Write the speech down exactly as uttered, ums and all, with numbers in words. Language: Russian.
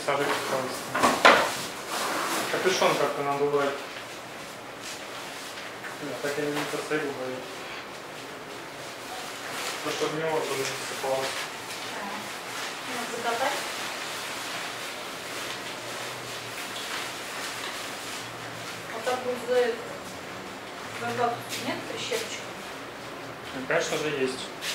присаживайтесь, пожалуйста. Капюшон как-то надувает. Нет, так я не посмотрю, говорит. Потому что в него тоже не засыпалось. Надо закатать. Вот так будет за это. Нет прищепочка? Ну, конечно же есть.